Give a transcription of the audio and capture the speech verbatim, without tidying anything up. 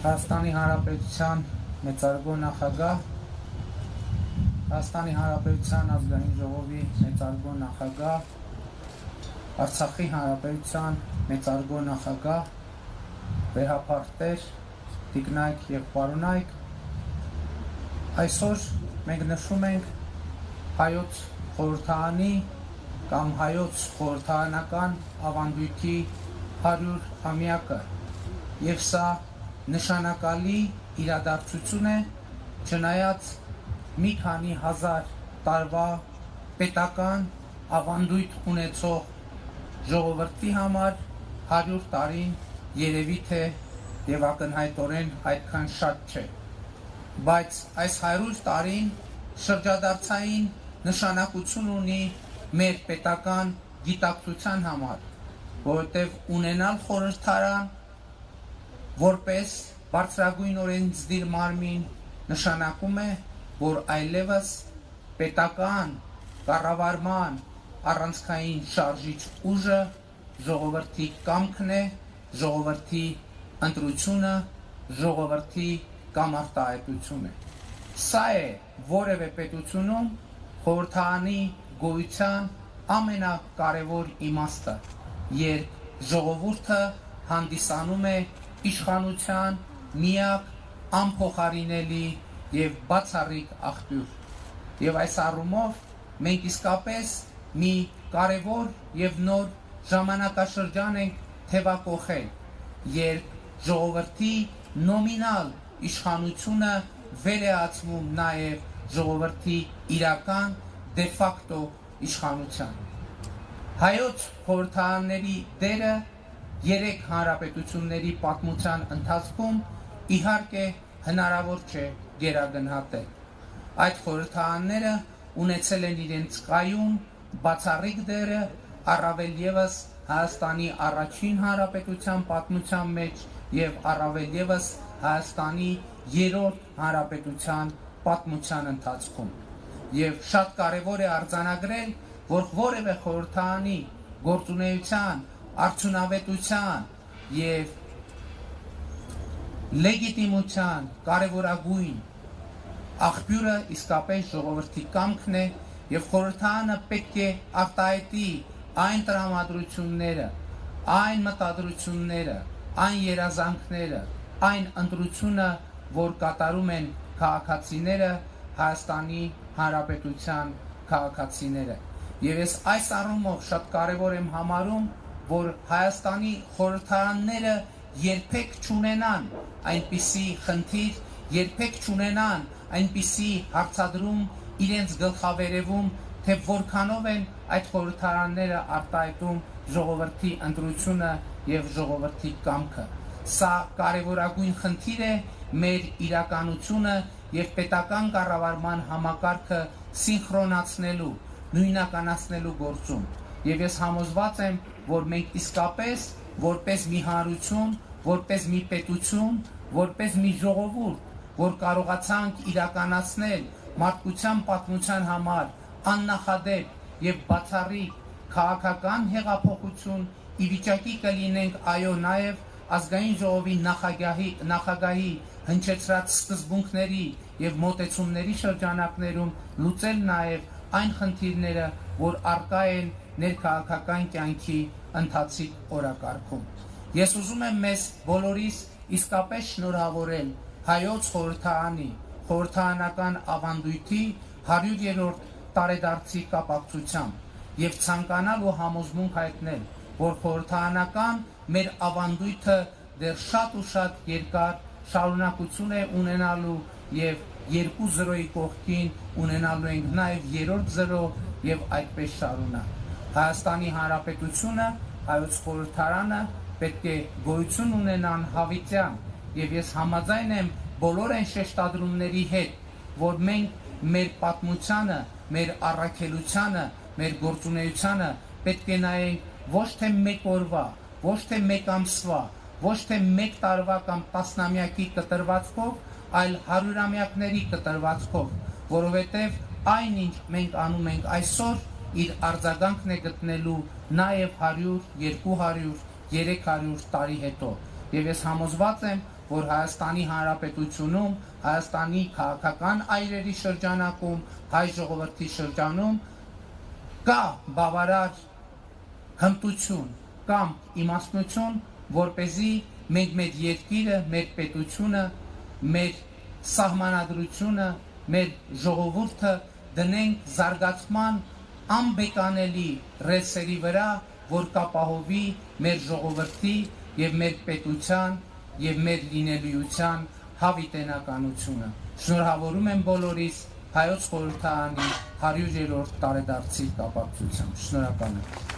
Հայաստանի Հանրապետության մեծարգո նախագահ, Հայաստանի Հանրապետության ազգային ժողովի մեծարգո նախագահ, Արցախի Հանրապետության մեծարգո նախագահ, վերհապարտեր, տիկնայք և պարոնայք, այսօր մենք նշում ենք հայոց խորհրդարանի կամ հայոց խորհրդարանական ավանդույթի հարյուրամյակը և սա նշանակալի իրադարձություն է, չնայած մի քանի հազար տարվա պետական ավանդույթ ունեցող ժողովրդի համար հարյուր տարին երևի թե և ակնհայտորեն այդքան շատ չէ, բայց այս հարյուր տարին շրջադարձային նշանակություն ունի մեր պետական գիտակցության համար, որովհետև ունենալ խորհրդարան որպես բարձրագույն օրենսդիր մարմին նշանակում է, որ այլևս պետական կառավարման առանցքային շարժիչ ուժը ժողովրդի կամքն է, ժողովրդի ընտրությունը, ժողովրդի կամ արտահայտություն է։ Սա է որևէ պետությունում խորհրդարանի գոյության ամենակարևոր իմաստը, երբ ժողովուրդը հանդիսանում է իշխանության միակ անփոխարինելի և բացառիկ աղբյուր։ Եվ այս առումով մենք իսկապես մի կարևոր և նոր ժամանակաշրջան ենք թևակոխել, երբ ժողովրդի նոմինալ իշխանությունը վերեացվում նաև ժողովրդի իրական դե ֆակտո իշխանության։ Հայոց խորհրդարանների դերը երեք հանրապետությունների պատմության ընթացքում իհարկե հնարավոր չէ գերագնահատել։ Այդ խորհրդարանները ունեցել են իրենց կայուն, բացառիկ դերը, առավել ևս Հայաստանի առաջին հանրապետության պատմության մեջ և առավել ևս Հայաստանի երրորդ հանրապետության պատմության ընթացքում։ Եվ շատ կարևոր է արձանագրել, որ որևէ խորհրդարանի գործունեության, արդյունավետության և լեգիտիմության կարևորագույն աղբյուրը իսկապես ժողովրդի կամքն է և խորհրդարանը պետք է արտահայտի այն տրամադրությունները, այն մտադրությունները, այն երազանքները, այն ընտրությունը, որ կատարում են քաղաքացիները, Հայաստանի Հանրապետության քաղաքացիները։ Եվ ես այս առումով շատ կարևոր եմ համարում, որ Հայաստանի խորհրդարանները երբեք չունենան այնպիսի խնդիր, երբեք չունենան այնպիսի հարցադրում իրենց գլխավերևում, թե որքանով են այդ խորհրդարանները արտահայտում ժողովրդի ընտրությունը և ժողովրդի կամքը։ Սա կարևորագույն խնդիր է մեր իրականությունը և պետական կառավարման համակարգը սինխրոնացնելու, նույնականացնելու գործում։ Եվ ես համոզված եմ, որ մենք իսկապես որպես մի հանրություն, որպես մի պետություն, որպես մի ժողովուրդ, որ կարողացանք իրականացնել մարդկության պատմության համար աննախադեպ և բացառիկ քաղաքական հեղափոխություն, ի վիճակի կլինենք այո նաև ազգային ժողովի նախագահի հնչեցրած սկզբունքների և մոտեցումների շրջանակներում լուծել նաև այն խնդիրները, որ առկա են ներքաղաքական կյանքի ընթացիկ օրակարգում։ Ես ուզում եմ մեզ բոլորիս իսկապես շնորհավորել հայոց խորհրդարանի խորհրդարանական ավանդույթի հարյուրերորդ տարեդարձի կապակցությամբ և ցանկանալ ու համոզմունք հայտնել, որ խորհրդարանական մեր ավանդույթը դեռ շատ ու շատ երկար շարունակություն է ունենալու և երկու զրոյի կողքին ունենալու ենք նաև երրորդ զրո և այդպես շարունակ։ Հայաստանի Հանրապետությունը, հայոց խորհրդարանը պետք է գոյություն ունենան հավիտյան և ես համաձայն եմ բոլոր այն շեշտադրումների հետ, որ մենք մեր պատմությանը, մեր առաքելությանը, մեր գործունեությանը պետք է նայենք ոչ թե մեկ օրվա, ոչ թե մեկ ամսվա, ոչ թե մեկ տարվա կամ տասնամյակի կտրվածքով, այլ հարյուրամյակների կտրվածքով, որովհետև այն ինչ մենք անում ենք այսօր, իր արձագանքն է գտնելու նաև հարյուր, երկու հարյուր, երեք հարյուր տարի հետո։ Եվ ես համոզված եմ, որ Հայաստանի Հանրապետությունում, Հայաստանի քաղաքական այրերի շրջանակում, հայ ժողովրդի շրջանում կա բավարար հմտություն կամ իմաստնություն, որպեսզի մենք մեր երկիրը, մեր պետությունը, մեր սահմանադրությունը, մեր ժողովուրդը դնենք զարգացման անբեկանելի ռեսերի վրա, որ կապահովի մեր ժողովրդի եւ մեր պետության եւ մեր լինելիության հավիտենականությունը։ Շնորհավորում եմ բոլորիս Հայոց խորհրդարանի հարյուրերորդ տարեդարձի կապակցությամբ։ Շնորհակալ եմ։